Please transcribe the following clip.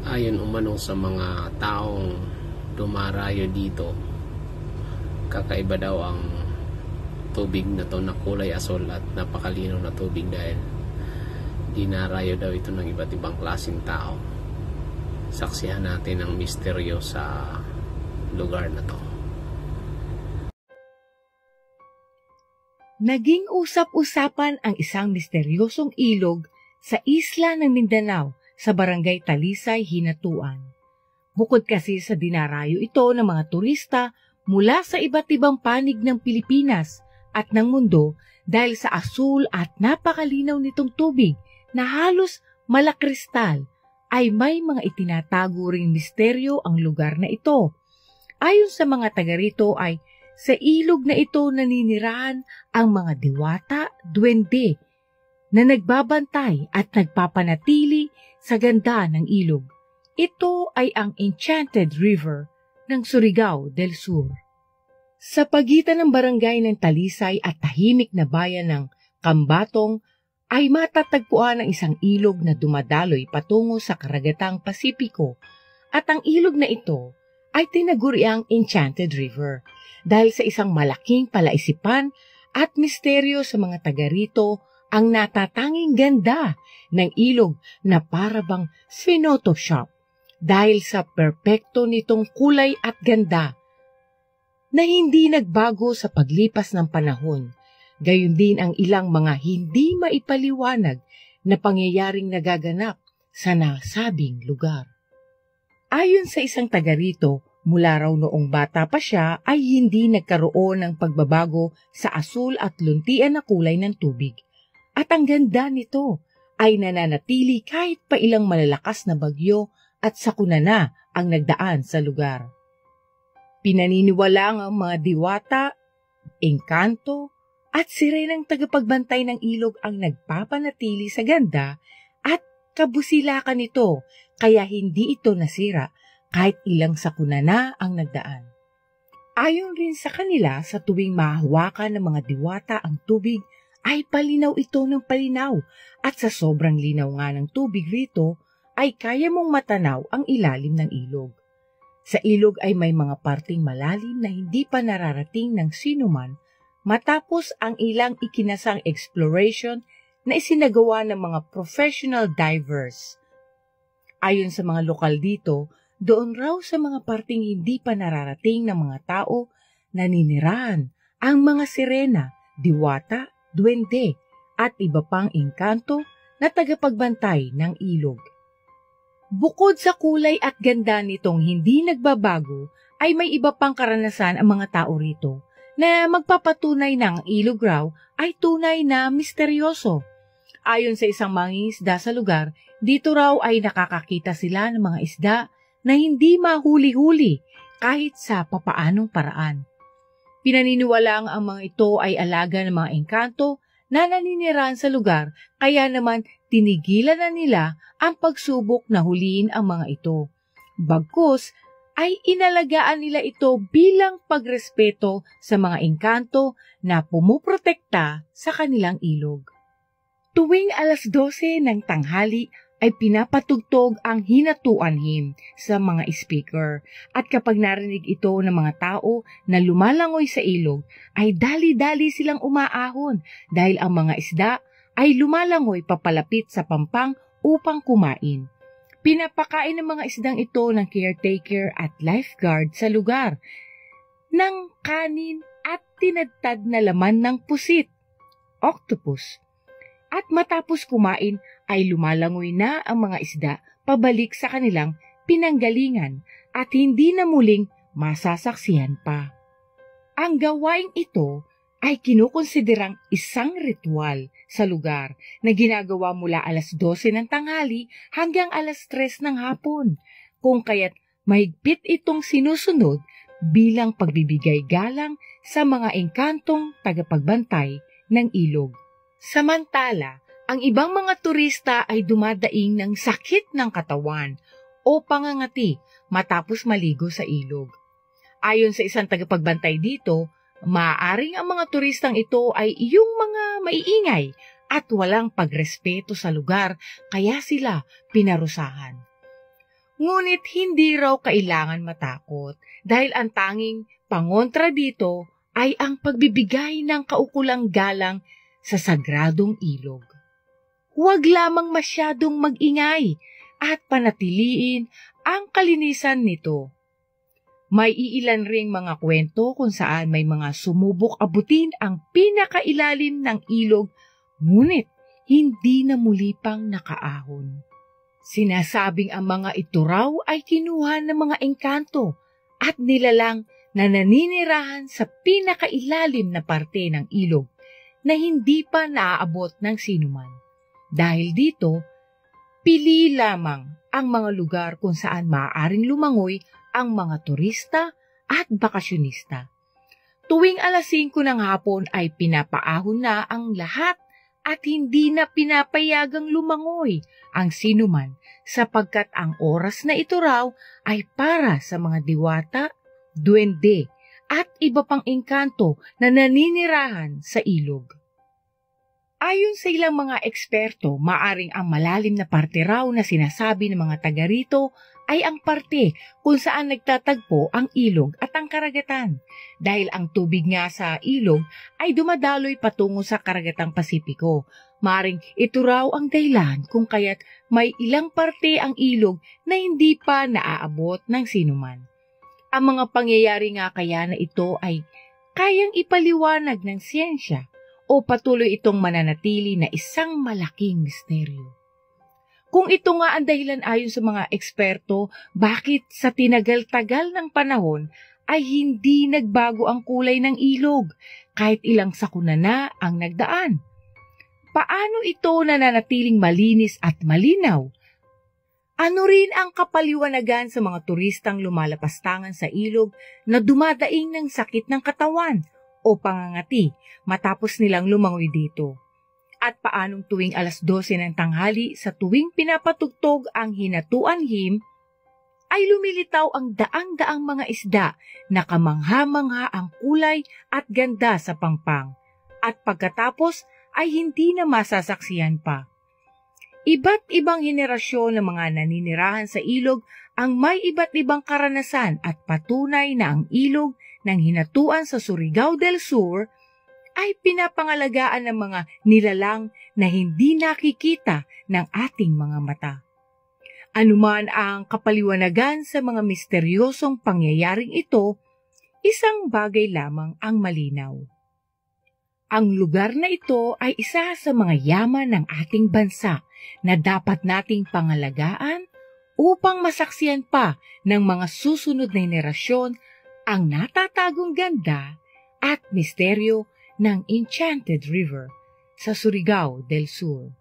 Ayon umano sa mga taong dumarayo dito, kakaiba daw ang tubig na to na kulay asul at napakalinaw na tubig dahil dinarayo daw ito ng iba't ibang klaseng tao. Saksihan natin ang misteryo sa lugar na to. Naging usap-usapan ang isang misteryosong ilog sa isla ng Mindanao sa barangay Talisay, Hinatuan. Bukod kasi sa dinarayo ito ng mga turista mula sa iba't ibang panig ng Pilipinas at ng mundo dahil sa asul at napakalinaw nitong tubig na halos malakristal, ay may mga itinatago ring misteryo ang lugar na ito. Ayon sa mga taga rito ay sa ilog na ito naninirahan ang mga diwata, duwende, na nagbabantay at nagpapanatili sa ganda ng ilog. Ito ay ang Enchanted River ng Surigao del Sur. Sa pagitan ng barangay ng Talisay at tahimik na bayan ng Cambatong ay matatagpuan ang isang ilog na dumadaloy patungo sa karagatang Pasipiko, at ang ilog na ito ay tinaguriang Enchanted River dahil sa isang malaking palaisipan at misteryo sa mga taga rito ang natatanging ganda ng ilog na parabang Photoshop dahil sa perpekto nitong kulay at ganda na hindi nagbago sa paglipas ng panahon. Gayon din ang ilang mga hindi maipaliwanag na pangyayaring nagaganap sa nasabing lugar. Ayon sa isang taga rito, mula raw noong bata pa siya ay hindi nagkaroon ng pagbabago sa asul at luntian na kulay ng tubig. At ang ganda nito ay nananatili kahit pa ilang malalakas na bagyo at sakuna na ang nagdaan sa lugar. Pinaniniwala ang mga diwata, engkanto, at sirenang tagapagbantay ng ilog ang nagpapanatili sa ganda at kabusilakan nito, kaya hindi ito nasira kahit ilang sakuna na ang nagdaan. Ayon rin sa kanila, sa tuwing mahawakan ng mga diwata ang tubig, ay palinaw ito ng palinaw, at sa sobrang linaw nga ng tubig rito, ay kaya mong matanaw ang ilalim ng ilog. Sa ilog ay may mga parting malalim na hindi pa nararating ng sinuman matapos ang ilang ikinasang exploration na isinagawa ng mga professional divers. Ayon sa mga lokal dito, doon raw sa mga parting hindi pa nararating ng mga tao naninirahan ang mga sirena, diwata, duwende, at iba pang engkanto na tagapagbantay ng ilog. Bukod sa kulay at ganda nitong hindi nagbabago, ay may iba pang karanasan ang mga tao rito na magpapatunay ng ilog raw ay tunay na misteryoso. Ayon sa isang mangingisda sa lugar, dito raw ay nakakakita sila ng mga isda na hindi mahuli-huli kahit sa papaanong paraan. Pinaniniwalaang ang mga ito ay alaga ng mga engkanto na naninirahan sa lugar, kaya naman tinigilan na nila ang pagsubok na huliin ang mga ito. Bagkus ay inalagaan nila ito bilang pagrespeto sa mga engkanto na pumuprotekta sa kanilang ilog. Tuwing 12:00 ng tanghali ay pinapatugtog ang Hinatuan hymn sa mga speaker, at kapag narinig ito ng mga tao na lumalangoy sa ilog, ay dali-dali silang umaahon dahil ang mga isda ay lumalangoy papalapit sa pampang upang kumain. Pinapakain ng mga isdang ito ng caretaker at lifeguard sa lugar ng kanin at tinadtad na laman ng pusit, octopus. At matapos kumain ay lumalangoy na ang mga isda pabalik sa kanilang pinanggalingan at hindi na muling masasaksihan pa. Ang gawaing ito ay kinukonsiderang isang ritual sa lugar na ginagawa mula 12:00 ng tanghali hanggang 3:00 ng hapon, kung kaya't mahigpit itong sinusunod bilang pagbibigay galang sa mga engkantong tagapagbantay ng ilog. Samantala, ang ibang mga turista ay dumadaing ng sakit ng katawan o pangangati matapos maligo sa ilog. Ayon sa isang tagapagbantay dito, maaaring ang mga turistang ito ay yung mga maiingay at walang pagrespeto sa lugar, kaya sila pinarusahan. Ngunit hindi raw kailangan matakot dahil ang tanging pangontra dito ay ang pagbibigay ng kaukulang galang sa sagradong ilog. Huwag lamang masyadong mag-ingay at panatiliin ang kalinisan nito. May iilan ring mga kwento kung saan may mga sumubok abutin ang pinakailalim ng ilog, ngunit hindi na muli pang nakaahon. Sinasabing ang mga ito raw ay kinuha ng mga engkanto at nilalang na naninirahan sa pinakailalim na parte ng ilog na hindi pa naaabot ng sinuman. Dahil dito, pili lamang ang mga lugar kung saan maaaring lumangoy ang mga turista at bakasyonista. Tuwing alas 5 ng hapon ay pinapaahon na ang lahat at hindi na pinapayagang lumangoy ang sinuman sapagkat ang oras na ito raw ay para sa mga diwata, duwende at iba pang engkanto na naninirahan sa ilog. Ayon sa ilang mga eksperto, maaring ang malalim na parte raw na sinasabi ng mga taga rito ay ang parte kung saan nagtatagpo ang ilog at ang karagatan, dahil ang tubig nga sa ilog ay dumadaloy patungo sa karagatang Pasipiko. Maaring ito raw ang dahilan kung kaya't may ilang parte ang ilog na hindi pa naaabot ng sinuman. Ang mga pangyayari nga kaya na ito ay kayang ipaliwanag ng siyensya o patuloy itong mananatili na isang malaking misteryo. Kung ito nga ang dahilan ayon sa mga eksperto, bakit sa tinagal-tagal ng panahon ay hindi nagbago ang kulay ng ilog kahit ilang sakuna na ang nagdaan? Paano ito nananatiling malinis at malinaw? Ano rin ang kapaliwanagan sa mga turistang lumalapastangan sa ilog na dumadaing ng sakit ng katawan o pangangati matapos nilang lumangoy dito? At paanong tuwing alas 12 ng tanghali sa tuwing pinapatugtog ang hinatuan him, ay lumilitaw ang daang-daang mga isda na kamangha-mangha ang kulay at ganda sa pangpang, at pagkatapos ay hindi na masasaksihan pa. Iba't ibang henerasyon ng mga naninirahan sa ilog ang may iba't ibang karanasan at patunay na ang ilog ng hinatuan sa Surigao del Sur ay pinapangalagaan ng mga nilalang na hindi nakikita ng ating mga mata. Anuman ang kapaliwanagan sa mga misteryosong pangyayaring ito, isang bagay lamang ang malinaw. Ang lugar na ito ay isa sa mga yaman ng ating bansa na dapat nating pangalagaan upang masaksiyan pa ng mga susunod na henerasyon ang natatagong ganda at misteryo ng Enchanted River sa Surigao del Sur.